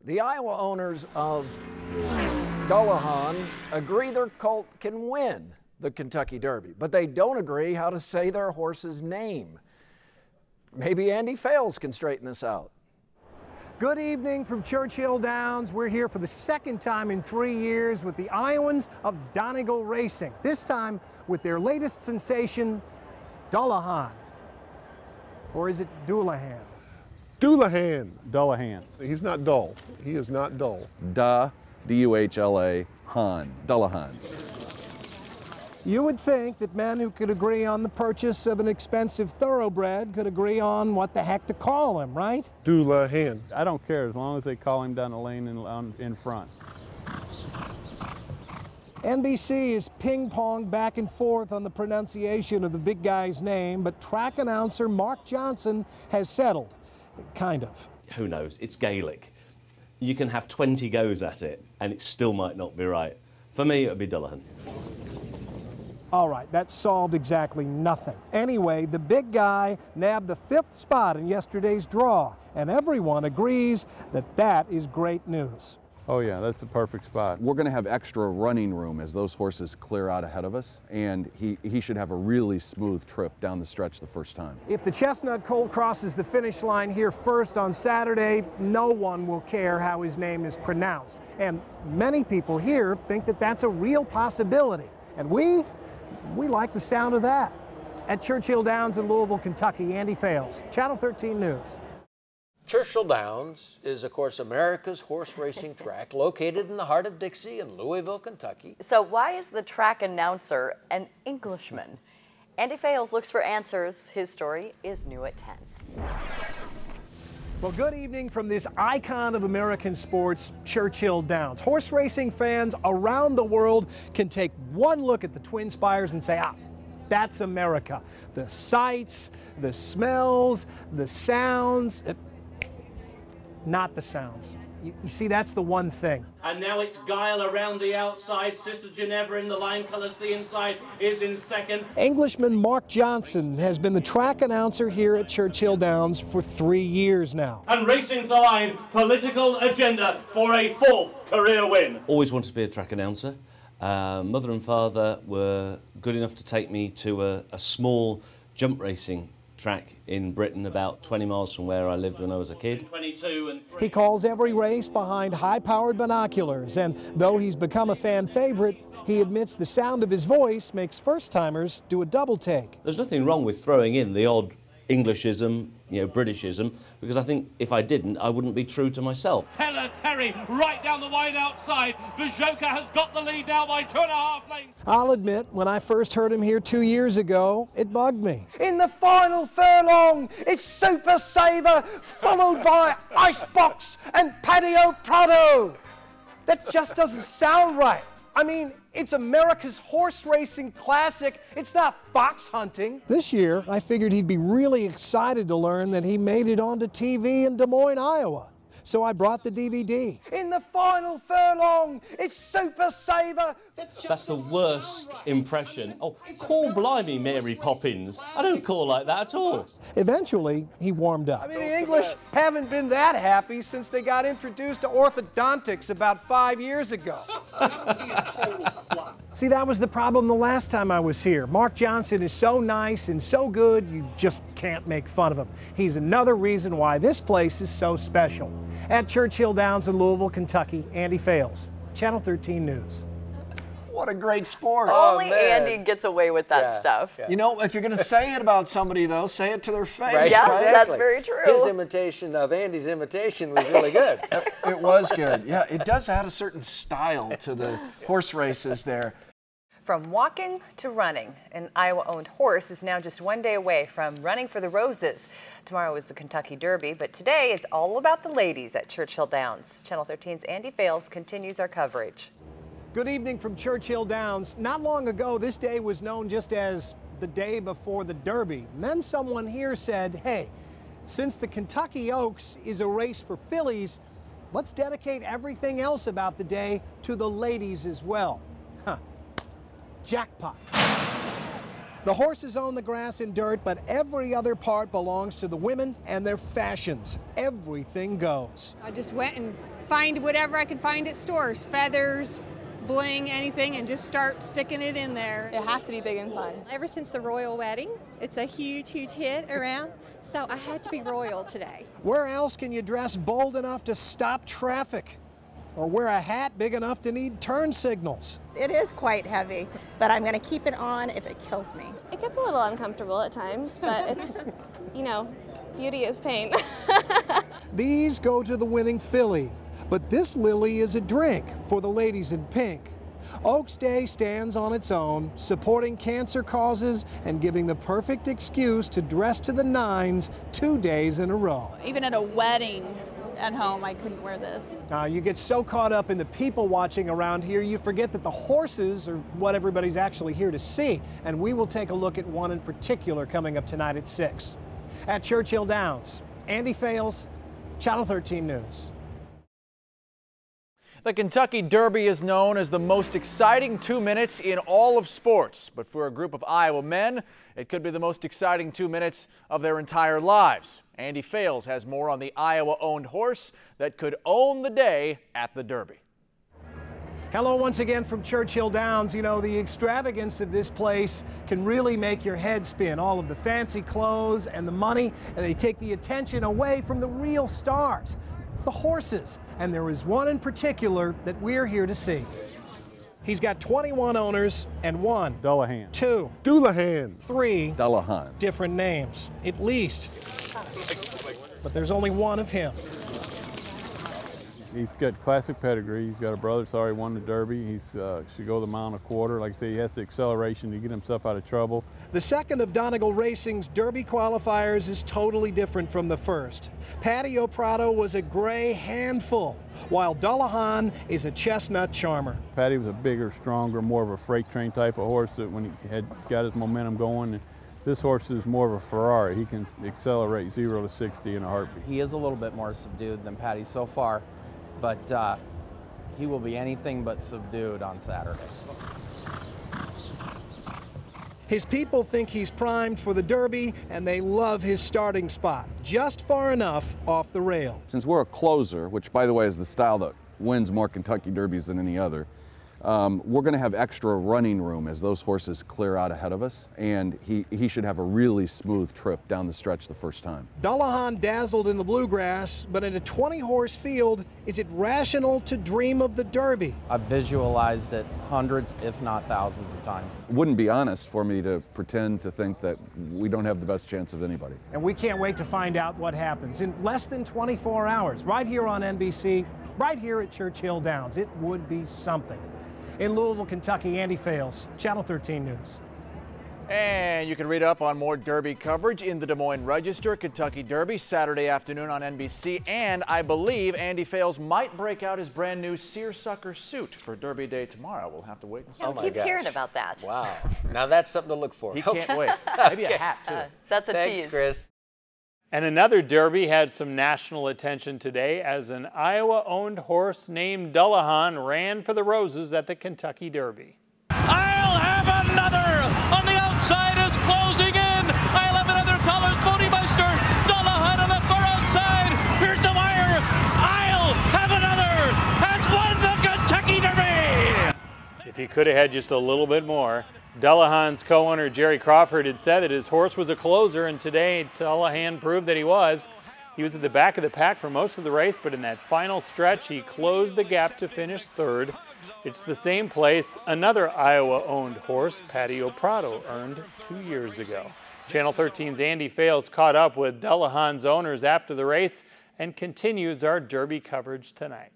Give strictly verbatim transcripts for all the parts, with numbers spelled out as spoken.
The Iowa owners of Dullahan agree their colt can win the Kentucky Derby, but they don't agree how to say their horse's name. Maybe Andy Fales can straighten this out. Good evening from Churchill Downs. We're here for the second time in three years with the Iowans of Donegal Racing, this time with their latest sensation, Dullahan. Or is it Dullahan? Dullahan. Dullahan. He's not dull. He is not dull. Duh, D U H L A, Han, Dullahan. You would think that men who could agree on the purchase of an expensive thoroughbred could agree on what the heck to call him, right? Dullahan. I don't care as long as they call him down the lane in, on, in front. N B C is ping-ponged back and forth on the pronunciation of the big guy's name, but track announcer Mark Johnson has settled. Kind of. Who knows? It's Gaelic. You can have twenty goes at it, and it still might not be right. For me, it would be Dullahan. All right, that solved exactly nothing. Anyway, the big guy nabbed the fifth spot in yesterday's draw, and everyone agrees that that is great news. Oh yeah, that's the perfect spot. We're going to have extra running room as those horses clear out ahead of us, and he, he should have a really smooth trip down the stretch the first time. If the Chestnut Colt crosses the finish line here first on Saturday, no one will care how his name is pronounced. And many people here think that that's a real possibility. And we, we like the sound of that. At Churchill Downs in Louisville, Kentucky, Andy Fales, Channel thirteen News. Churchill Downs is, of course, America's horse racing track located in the heart of Dixie in Louisville, Kentucky. So why is the track announcer an Englishman? Andy Fales looks for answers. His story is new at ten. Well, good evening from this icon of American sports, Churchill Downs. Horse racing fans around the world can take one look at the Twin Spires and say, ah, that's America. The sights, the smells, the sounds. It, Not the sounds. You, you see, that's the one thing. And now it's Guile around the outside. Sister Ginevra in the line colours the inside is in second. Englishman Mark Johnson has been the track announcer here at Churchill Downs for three years now. And racing the line, political agenda for a fourth career win. Always wanted to be a track announcer. Uh, mother and father were good enough to take me to a, a small jump racing track in Britain about twenty miles from where I lived when I was a kid. He calls every race behind high-powered binoculars, and though he's become a fan favorite, he admits the sound of his voice makes first-timers do a double take. There's nothing wrong with throwing in the odd Englishism, you know, Britishism, because I think if I didn't, I wouldn't be true to myself. Teller Terry right down the wide outside. Bajoka has got the lead now by two and a half lengths. I'll admit, when I first heard him here two years ago, it bugged me. In the final furlong, it's Super Saver, followed by Icebox and Patio Prado. That just doesn't sound right. I mean, it's America's horse racing classic. It's not fox hunting. This year, I figured he'd be really excited to learn that he made it onto T V in Des Moines, Iowa. So I brought the D V D. In the final furlong, it's Super Saver. That's the worst impression. Oh, call blimey Mary Poppins. I don't call like that at all. Eventually, he warmed up. I mean, the English haven't been that happy since they got introduced to orthodontics about five years ago. See, that was the problem the last time I was here. Mark Johnson is so nice and so good, you just can't make fun of him. He's another reason why this place is so special. At Churchill Downs in Louisville, Kentucky, Andy Fales, Channel thirteen News. What a great sport. Only Oh, man. Andy gets away with that Yeah, stuff. yeah. You know, if you're going to say it about somebody, though, say it to their face. Right, Yes, exactly. that's very true. His imitation of Andy's imitation was really good. It was good. Yeah, it does add a certain style to the horse races there. From walking to running, an Iowa-owned horse is now just one day away from running for the Roses. Tomorrow is the Kentucky Derby, but today it's all about the ladies at Churchill Downs. Channel thirteen's Andy Fales continues our coverage. Good evening from Churchill Downs. Not long ago, this day was known just as the day before the Derby. And then someone here said, hey, since the Kentucky Oaks is a race for fillies, let's dedicate everything else about the day to the ladies as well. Huh. Jackpot. The horses own the grass and dirt, but every other part belongs to the women and their fashions. Everything goes. I just went and find whatever I could find at stores, feathers, bling, anything, and just start sticking it in there. It has to be big and fun. Ever since the royal wedding, it's a huge, huge hit around, so I had to be royal today. Where else can you dress bold enough to stop traffic? Or wear a hat big enough to need turn signals? It is quite heavy, but I'm going to keep it on if it kills me. It gets a little uncomfortable at times, but it's, you know, beauty is pain. These go to the winning filly, but this lily is a drink for the ladies in pink. Oaks Day stands on its own, supporting cancer causes and giving the perfect excuse to dress to the nines two days in a row. Even at a wedding at home, I couldn't wear this. Uh, you get so caught up in the people watching around here, you forget that the horses are what everybody's actually here to see. And we will take a look at one in particular coming up tonight at six. At Churchill Downs, Andy Fales, Channel thirteen News. The Kentucky Derby is known as the most exciting two minutes in all of sports. But for a group of Iowa men, it could be the most exciting two minutes of their entire lives. Andy Fales has more on the Iowa-owned horse that could own the day at the Derby. Hello once again from Churchill Downs. You know, the extravagance of this place can really make your head spin. All of the fancy clothes and the money, and they take the attention away from the real stars, the horses. And there is one in particular that we're here to see. He's got twenty-one owners and one, Dullahan, two, Dullahan, three, Dullahan, different names, at least. But there's only one of him. He's got classic pedigree. He's got a brother that's already won the Derby. He's uh, should go the mile and a quarter. Like I say, he has the acceleration to get himself out of trouble. The second of Donegal Racing's Derby qualifiers is totally different from the first. Patio Prado was a gray handful, while Dullahan is a chestnut charmer. Patty was a bigger, stronger, more of a freight train type of horse that when he had got his momentum going. This horse is more of a Ferrari. He can accelerate zero to sixty in a heartbeat. He is a little bit more subdued than Patty so far, but uh, he will be anything but subdued on Saturday. His people think he's primed for the Derby, and they love his starting spot, just far enough off the rail. Since we're a closer, which by the way is the style that wins more Kentucky Derbies than any other, Um, we're going to have extra running room as those horses clear out ahead of us, and he, he should have a really smooth trip down the stretch the first time. Dullahan dazzled in the bluegrass, but in a twenty horse field, is it rational to dream of the Derby? I've visualized it hundreds, if not thousands of times. It wouldn't be honest for me to pretend to think that we don't have the best chance of anybody. And we can't wait to find out what happens in less than twenty-four hours, right here on N B C, right here at Churchill Downs. It would be something. In Louisville, Kentucky, Andy Fales, Channel thirteen News. And you can read up on more Derby coverage in the Des Moines Register. Kentucky Derby, Saturday afternoon on N B C. And I believe Andy Fales might break out his brand new seersucker suit for Derby Day tomorrow. We'll have to wait and see. Yeah, we keep hearing about that. Wow. Now that's something to look for. He Okay. can't wait. Maybe a hat, too. Uh, that's a Thanks, tease. Chris. And another Derby had some national attention today as an Iowa-owned horse named Dullahan ran for the roses at the Kentucky Derby. I'll have another on the outside is closing in. I'll have another colors Bodymeister. Dullahan on the far outside. Here's the wire. I'll have another. Has won the Kentucky Derby. If he could have had just a little bit more. Dullahan's co-owner Jerry Crawford had said that his horse was a closer, and today Dullahan proved that he was. He was at the back of the pack for most of the race, but in that final stretch he closed the gap to finish third. It's the same place another Iowa-owned horse, Patio Prado, earned two years ago. Channel thirteen's Andy Fales caught up with Dullahan's owners after the race and continues our Derby coverage tonight.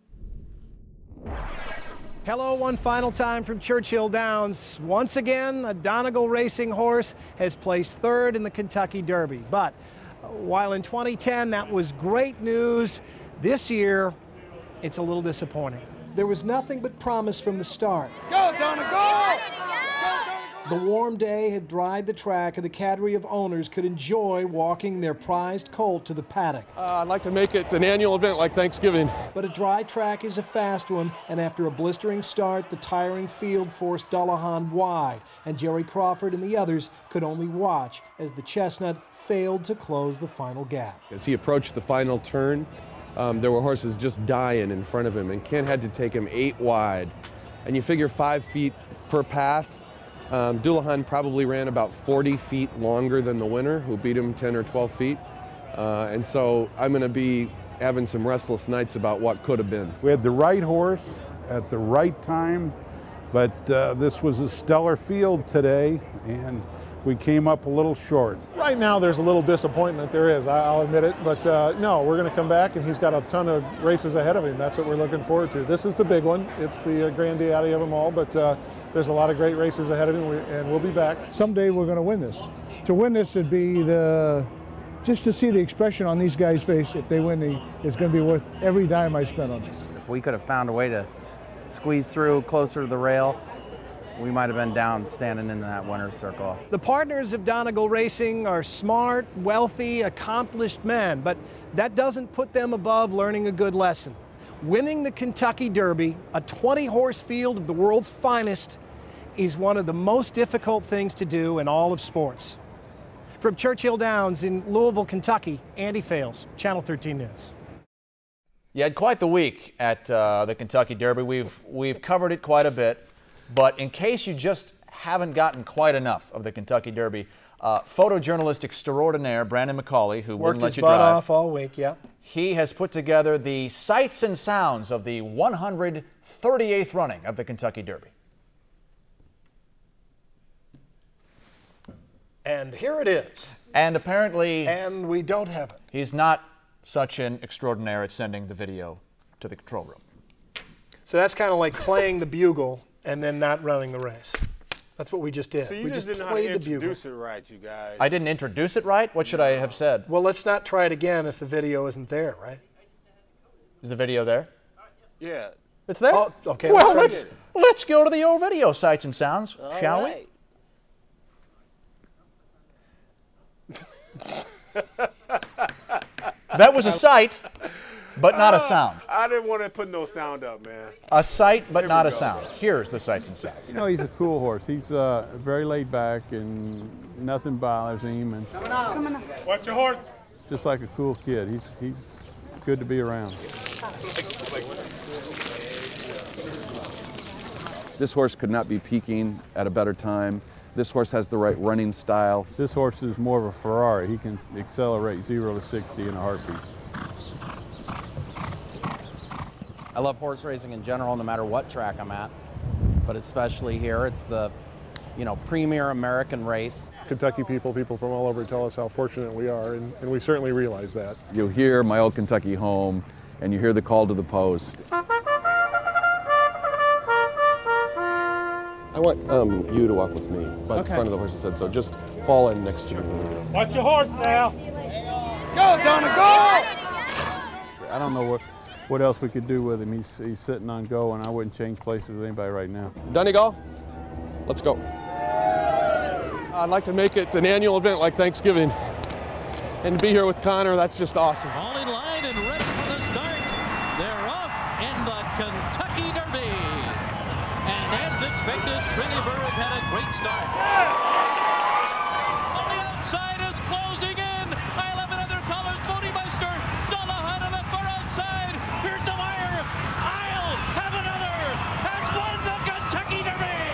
Hello, one final time from Churchill Downs. Once again, a Donegal Racing horse has placed third in the Kentucky Derby. But while in twenty ten that was great news, this year it's a little disappointing. There was nothing but promise from the start. Go, Donegal! Go, Donegal! The warm day had dried the track, and the cadre of owners could enjoy walking their prized colt to the paddock. Uh, I'd like to make it an annual event like Thanksgiving. But a dry track is a fast one, and after a blistering start, the tiring field forced Dullahan wide, and Jerry Crawford and the others could only watch as the chestnut failed to close the final gap. As he approached the final turn, um, there were horses just dying in front of him, and Ken had to take him eight wide. And you figure five feet per path. Um, Dullahan probably ran about forty feet longer than the winner, who beat him ten or twelve feet. Uh, and so I'm going to be having some restless nights about what could have been. We had the right horse at the right time, but uh, this was a stellar field today, and we came up a little short. Right now there's a little disappointment, there is, I'll admit it, but uh, no, we're going to come back and he's got a ton of races ahead of him. That's what we're looking forward to. This is the big one. It's the uh, granddaddy of them all, but uh, there's a lot of great races ahead of him, and we'll be back. Someday we're going to win this. To win this would be the, just to see the expression on these guys' face if they win, the, it's going to be worth every dime I spent on this. If we could have found a way to squeeze through closer to the rail, we might have been down standing in that winner's circle. The partners of Donegal Racing are smart, wealthy, accomplished men, but that doesn't put them above learning a good lesson. Winning the Kentucky Derby, a twenty horse field of the world's finest, is one of the most difficult things to do in all of sports. From Churchill Downs in Louisville, Kentucky, Andy Fales, Channel thirteen News. You had quite the week at uh, the Kentucky Derby. We've, we've covered it quite a bit. But in case you just haven't gotten quite enough of the Kentucky Derby, uh, photojournalist extraordinaire Brandon McCauley, who wouldn't let you drive, worked his butt off all week, yeah. He has put together the sights and sounds of the one hundred thirty-eighth running of the Kentucky Derby. And here it is. And apparently... And we don't have it. He's not such an extraordinaire at sending the video to the control room. So that's kind of like playing the bugle and then not running the race. That's what we just did. So you we just, just didn't know how played to the bugle. introduce it right, you guys. I didn't introduce it right? What should I have said? Well, let's not try it again if the video isn't there, right? Is the video there? Yeah. It's there? Oh, okay. Well, let's, let's, let's go to the old video sights and sounds, All shall right. we? That was a sight, but not a sound. I didn't want to put no sound up, man. A sight, but Here not we a go. sound. Here's the sights and sounds. You know, he's a cool horse. He's uh, very laid back and nothing bothers him. And Coming on. Coming on. Watch your horse. just like a cool kid. He's, he's good to be around. This horse could not be peaking at a better time. This horse has the right running style. This horse is more of a Ferrari. He can accelerate zero to sixty in a heartbeat. I love horse racing in general, no matter what track I'm at, but especially here, it's the, you know, premier American race. Kentucky people, people from all over tell us how fortunate we are, and, and we certainly realize that. You hear My Old Kentucky Home, and you hear the call to the post. I want um, you to walk with me by Okay. the front of the horse's head, so just fall in next to me. Watch your horse now. Let's go, Donna, go! I don't know what, what else we could do with him. He's, he's sitting on go, and I wouldn't change places with anybody right now. Donegal, let's go. I'd like to make it an annual event like Thanksgiving. And to be here with Connor, that's just awesome. All in line and ready for the start. They're off in the Kentucky Derby. And as expected, Trinniberg had a great start. On the outside is closing in. I love another colors. Bodymeister, Dullahan on the far outside. Here's the wire. I'll have another. Has won the Kentucky Derby.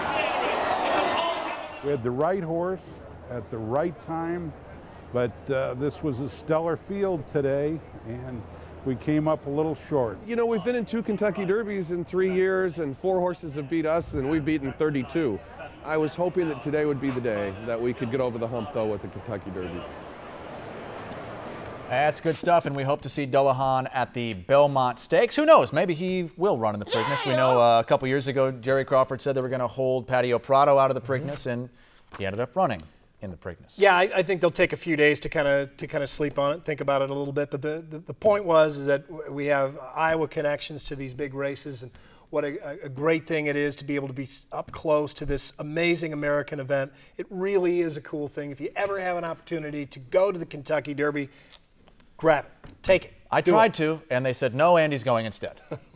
We had the right horse at the right time, but uh, this was a stellar field today, and we came up a little short. You know, we've been in two Kentucky Derbies in three years, and four horses have beat us, and we've beaten thirty-two. I was hoping that today would be the day that we could get over the hump, though, with the Kentucky Derby. That's good stuff, and we hope to see Dullahan at the Belmont Stakes. Who knows? Maybe he will run in the Preakness. We know uh, a couple years ago, Jerry Crawford said they were going to hold Patio Prado out of the Preakness, and he ended up running in the Preakness. Yeah, I, I think they'll take a few days to kind of to kind of sleep on it, think about it a little bit. But the, the, the point was is that we have Iowa connections to these big races, and what a, a great thing it is to be able to be up close to this amazing American event. It really is a cool thing. If you ever have an opportunity to go to the Kentucky Derby, grab it. Take it. I Do tried it. to, and they said, no, Andy's going instead.